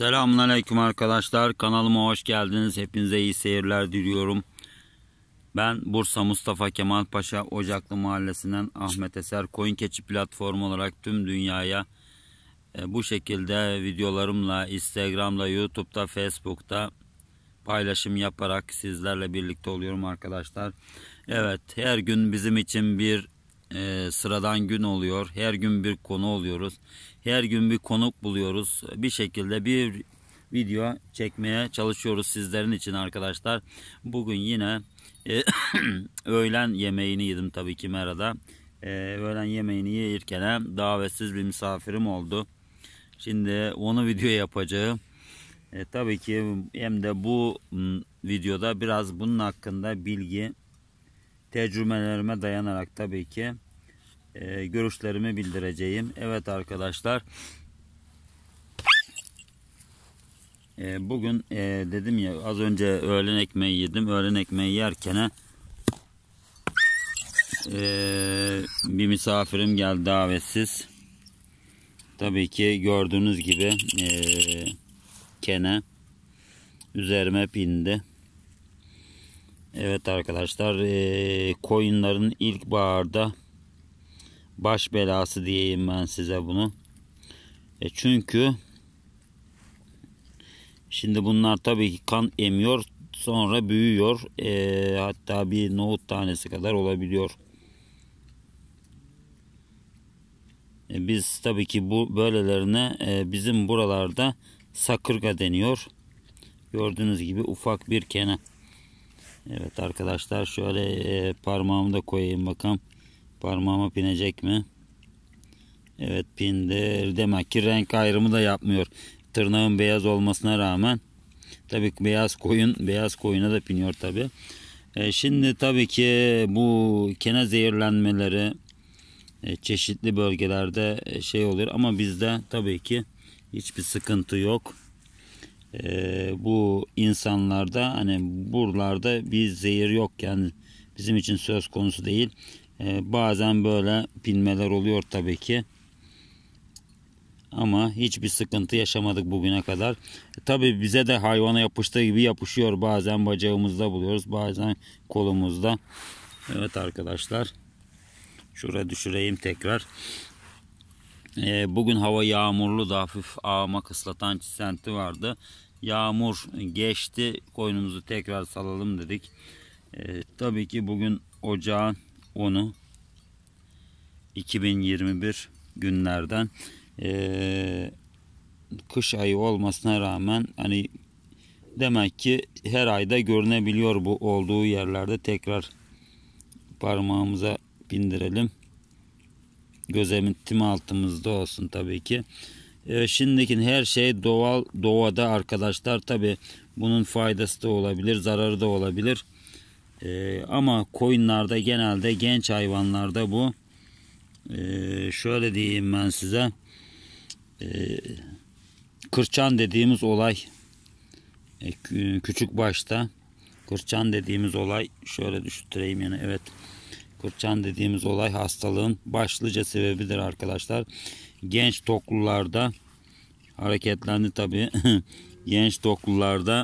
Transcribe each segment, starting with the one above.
Selamünaleyküm arkadaşlar. Kanalıma hoş geldiniz. Hepinize iyi seyirler diliyorum. Ben Bursa Mustafa Kemal Paşa Ocaklı Mahallesi'nden Ahmet Eser. Koyun Keçi platformu olarak tüm dünyaya bu şekilde videolarımla Instagram'da, YouTube'da, Facebook'ta paylaşım yaparak sizlerle birlikte oluyorum arkadaşlar. Evet, her gün bizim için bir sıradan gün oluyor. Her gün bir konu oluyoruz. Her gün bir konuk buluyoruz. Bir şekilde bir video çekmeye çalışıyoruz sizlerin için arkadaşlar. Bugün yine öğlen yemeğini yedim tabii ki Mera'da. Öğlen yemeğini yerken davetsiz bir misafirim oldu. Şimdi onu video yapacağım. Tabii ki hem de bu videoda biraz bunun hakkında bilgi, tecrübelerime dayanarak tabii ki görüşlerimi bildireceğim. Evet arkadaşlar, bugün dedim ya, az önce öğlen ekmeği yedim. Öğlen ekmeği yerken bir misafirim geldi davetsiz. Tabii ki gördüğünüz gibi kene üzerime bindi. Evet arkadaşlar, koyunların ilkbaharda baş belası diyeyim ben size bunu. Çünkü şimdi bunlar tabii ki kan emiyor, sonra büyüyor. Hatta bir nohut tanesi kadar olabiliyor. Biz tabii ki bu böylelerine bizim buralarda sakırga deniyor. Gördüğünüz gibi ufak bir kene. Evet arkadaşlar, şöyle parmağımı da koyayım bakalım. Parmağıma pinecek mi? Evet, pindi. Demek ki renk ayrımı da yapmıyor. Tırnağın beyaz olmasına rağmen. Tabii ki beyaz koyuna da piniyor tabii. Şimdi tabii ki bu kene zehirlenmeleri çeşitli bölgelerde şey oluyor ama bizde tabii ki hiçbir sıkıntı yok. Bu insanlarda, hani buralarda bir zehir yok, yani bizim için söz konusu değil. Bazen böyle pinmeler oluyor tabii ki, ama hiçbir sıkıntı yaşamadık bugüne kadar. Tabii bize de hayvana yapıştığı gibi yapışıyor, bazen bacağımızda buluyoruz, bazen kolumuzda. Evet arkadaşlar, şuraya düşüreyim tekrar. Bugün hava yağmurlu da hafif ağamak ıslatan çisenti vardı. Yağmur geçti, koyunumuzu tekrar salalım dedik. Tabii ki bugün ocağın 10'u 2021 günlerden. Kış ayı olmasına rağmen hani demek ki her ayda görünebiliyor bu olduğu yerlerde. Tekrar parmağımıza bindirelim. Gözetim altımızda olsun tabii ki. Şimdiki her şey doğal, doğada arkadaşlar. Tabii bunun faydası da olabilir, zararı da olabilir. Ama koyunlarda, genelde genç hayvanlarda bu şöyle diyeyim ben size, kırçan dediğimiz olay, küçük başta kırçan dediğimiz olay, şöyle düşüreyim yani, evet, kırçan dediğimiz olay hastalığın başlıca sebebidir arkadaşlar. Genç toklularda hareketlendi tabii. Genç toklularda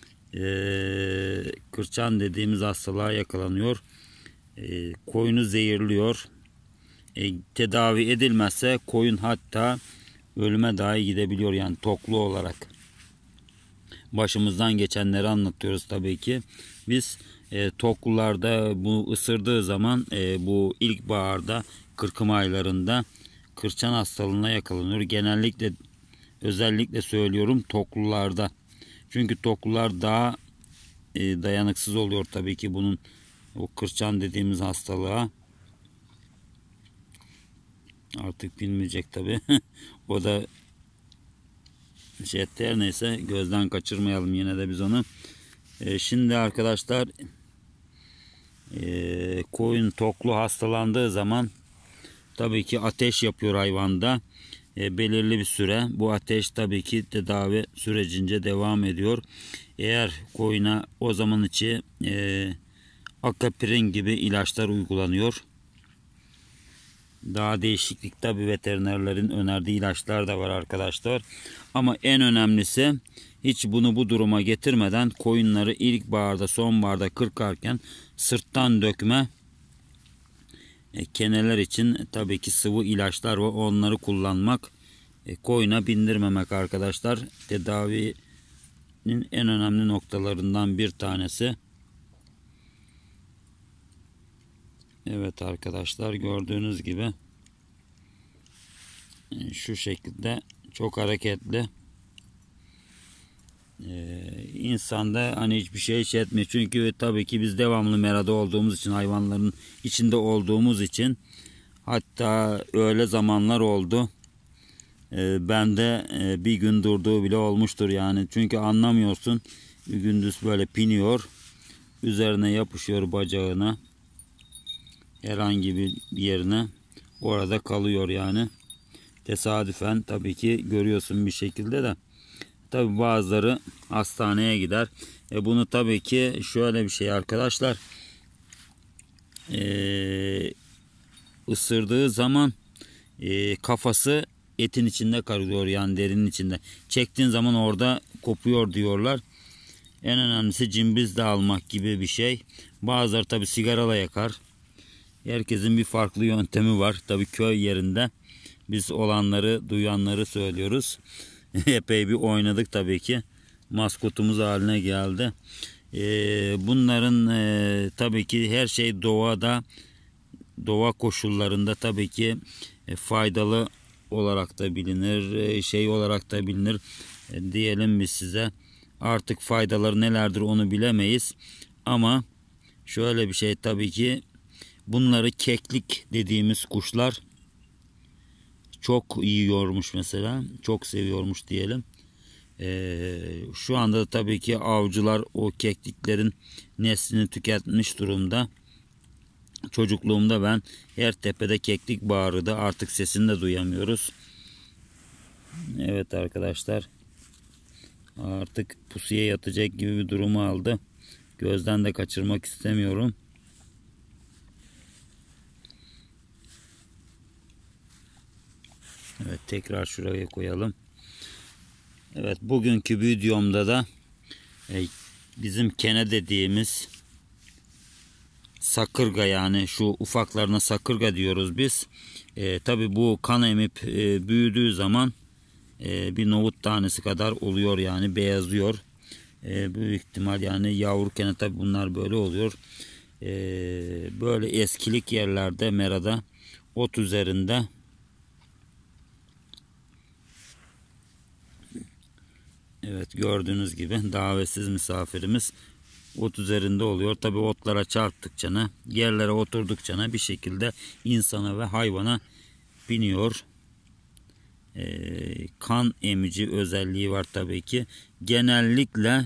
kırçan dediğimiz hastalığa yakalanıyor. Koyunu zehirliyor. Tedavi edilmezse koyun hatta ölüme dahi gidebiliyor, yani toklu olarak. Başımızdan geçenleri anlatıyoruz tabii ki. Biz toklularda bu ısırdığı zaman bu ilkbaharda, kırkım aylarında kırçan hastalığına yakalanıyor. Genellikle, özellikle söylüyorum, toklularda. Çünkü toklular daha dayanıksız oluyor tabii ki bunun, o kırçan dediğimiz hastalığa. Artık bilmeyecek tabii. O da her neyse, gözden kaçırmayalım yine de biz onu. Şimdi arkadaşlar, koyun toklu hastalandığı zaman tabii ki ateş yapıyor hayvanda. Belirli bir süre bu ateş tabii ki tedavi sürecince devam ediyor. Eğer koyuna o zaman içi akapirin gibi ilaçlar uygulanıyor. Daha değişiklik tabi veterinerlerin önerdiği ilaçlar da var arkadaşlar. Ama en önemlisi hiç bunu bu duruma getirmeden koyunları ilkbaharda sonbaharda kırkarken sırttan dökme keneler için tabii ki sıvı ilaçlar ve onları kullanmak, koyuna bindirmemek arkadaşlar. Tedavinin en önemli noktalarından bir tanesi. Evet arkadaşlar, gördüğünüz gibi şu şekilde çok hareketli. İnsanda hani hiçbir şey etmiyor. Çünkü tabii ki biz devamlı merada olduğumuz için, hayvanların içinde olduğumuz için, hatta öyle zamanlar oldu. Bende bir gün durduğu bile olmuştur yani. Çünkü anlamıyorsun. Bir gündüz böyle piniyor. Üzerine yapışıyor bacağına. Herhangi bir yerine. Orada kalıyor yani. Tesadüfen tabii ki görüyorsun bir şekilde de. Tabii bazıları hastaneye gider. Bunu tabii ki şöyle bir şey arkadaşlar. Isırdığı zaman kafası etin içinde kalıyor, yani derinin içinde. Çektiğin zaman orada kopuyor diyorlar. En önemlisi cimbiz de almak gibi bir şey. Bazıları tabii sigarala yakar. Herkesin bir farklı yöntemi var. Tabii köy yerinde biz olanları, duyanları söylüyoruz. Epey bir oynadık tabii ki. Maskotumuz haline geldi. Bunların tabii ki her şey doğada, doğa koşullarında tabii ki faydalı olarak da bilinir, şey olarak da bilinir. Diyelim biz size, artık faydaları nelerdir onu bilemeyiz. Ama şöyle bir şey tabii ki, bunları keklik dediğimiz kuşlar çok yiyormuş mesela. Çok seviyormuş diyelim. Şu anda tabii ki avcılar o kekliklerin neslini tüketmiş durumda. Çocukluğumda ben her tepede keklik bağırırdı. Artık sesini de duyamıyoruz. Evet arkadaşlar. Artık pusuya yatacak gibi bir durumu aldı. Gözden de kaçırmak istemiyorum. Evet, tekrar şuraya koyalım. Evet, bugünkü videomda da bizim kene dediğimiz sakırga, yani şu ufaklarına sakırga diyoruz biz. Tabi bu kan emip büyüdüğü zaman bir nohut tanesi kadar oluyor, yani beyazlıyor. Büyük ihtimal yani yavru kene tabi bunlar böyle oluyor. Böyle eskilik yerlerde, merada, ot üzerinde evet, gördüğünüz gibi davetsiz misafirimiz ot üzerinde oluyor. Tabi otlara çarptıkça, yerlere oturdukça bir şekilde insana ve hayvana biniyor. Kan emici özelliği var tabii ki. Genellikle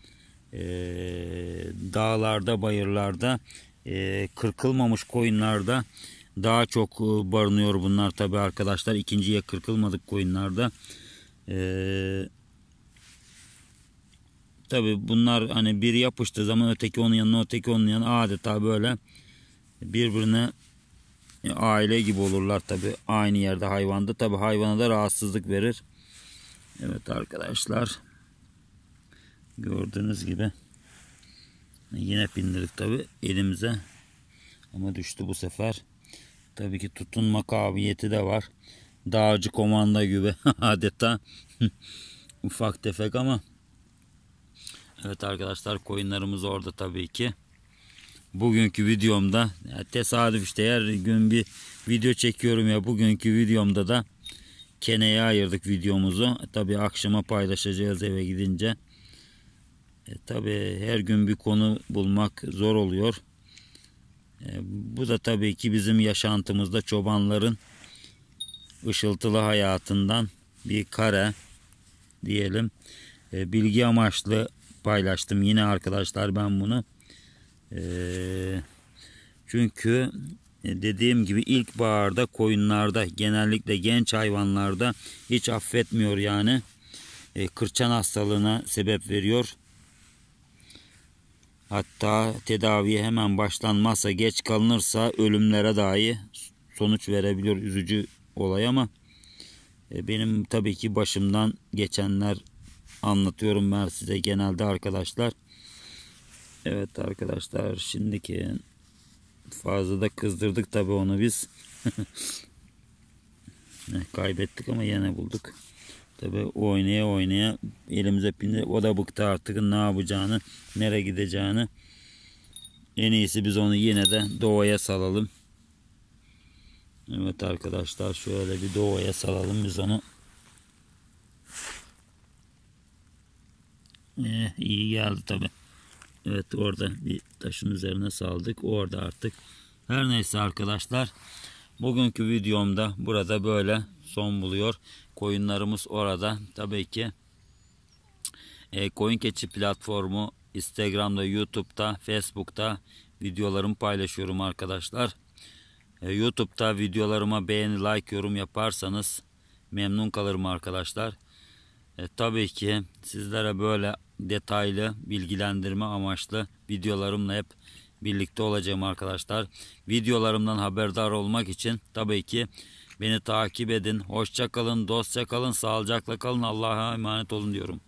dağlarda, bayırlarda, kırkılmamış koyunlarda daha çok barınıyor bunlar tabii arkadaşlar. İkinciye kırkılmadık koyunlarda. Tabi bunlar hani biri yapıştığı zaman öteki onun yanına, öteki onun yanına, adeta böyle birbirine aile gibi olurlar tabi aynı yerde, hayvanda. Tabi hayvana da rahatsızlık verir. Evet arkadaşlar, gördüğünüz gibi yine bindirdik tabi elimize, ama düştü bu sefer. Tabii ki tutunma kabiliyeti de var. Dağcı komanda gibi adeta. Ufak tefek ama. Evet arkadaşlar, koyunlarımız orada tabii ki. Bugünkü videomda tesadüf işte, her gün bir video çekiyorum ya, bugünkü videomda da keneye ayırdık videomuzu. Tabii akşama paylaşacağız eve gidince. Tabii her gün bir konu bulmak zor oluyor. Bu da tabii ki bizim yaşantımızda çobanların ışıltılı hayatından bir kare diyelim. Bilgi amaçlı paylaştım yine arkadaşlar ben bunu. Çünkü dediğim gibi ilkbaharda koyunlarda, genellikle genç hayvanlarda hiç affetmiyor yani. Kırçan hastalığına sebep veriyor. Hatta tedaviye hemen başlanmazsa, geç kalınırsa ölümlere dahi sonuç verebiliyor, üzücü olay ama benim tabii ki başımdan geçenler anlatıyorum ben size genelde arkadaşlar. Evet arkadaşlar, şimdiki fazla da kızdırdık tabii onu biz. Kaybettik ama yine bulduk. Tabii oynaya oynaya elimize pindi. O da bıktı artık ne yapacağını, nereye gideceğini. En iyisi biz onu yine de doğaya salalım. Evet arkadaşlar, şöyle bir doğaya salalım biz onu. İyi geldi tabii. Evet, orada bir taşın üzerine saldık. Orada artık. Her neyse arkadaşlar. Bugünkü videomda burada böyle son buluyor. Koyunlarımız orada. Tabii ki Koyun Keçi platformu Instagram'da, YouTube'da, Facebook'ta videolarımı paylaşıyorum arkadaşlar. YouTube'da videolarıma beğeni, like, yorum yaparsanız memnun kalırım arkadaşlar. Tabii ki sizlere böyle detaylı bilgilendirme amaçlı videolarımla hep birlikte olacağım arkadaşlar. Videolarımdan haberdar olmak için tabii ki beni takip edin. Hoşça kalın, dostça kalın, sağlıcakla kalın. Allah'a emanet olun diyorum.